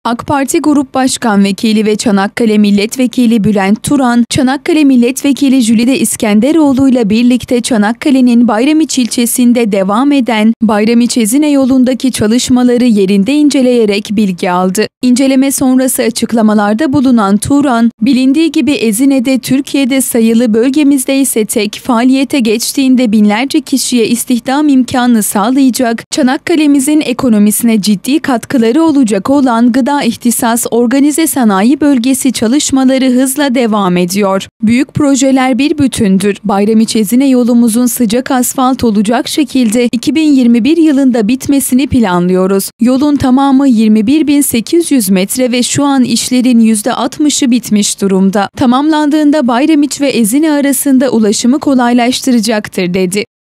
AK Parti Grup Başkan Vekili ve Çanakkale Milletvekili Bülent Turan, Çanakkale Milletvekili Jülide İskenderoğlu ile birlikte Çanakkale'nin Bayramiç ilçesinde devam eden Bayramiç-Ezine yolundaki çalışmaları yerinde inceleyerek bilgi aldı. İnceleme sonrası açıklamalarda bulunan Turan, bilindiği gibi Ezine'de Türkiye'de sayılı, bölgemizde ise tek, faaliyete geçtiğinde binlerce kişiye istihdam imkanı sağlayacak, Çanakkale'mizin ekonomisine ciddi katkıları olacak olan Gıda İhtisas Organize Sanayi Bölgesi çalışmaları hızla devam ediyor. Büyük projeler bir bütündür. Bayramiç-Ezine yolumuzun sıcak asfalt olacak şekilde 2021 yılında bitmesini planlıyoruz. Yolun tamamı 21.800 metre ve şu an işlerin %60'ı bitmiş durumda. Tamamlandığında Bayramiç ve Ezine arasında ulaşımı kolaylaştıracaktır dedi.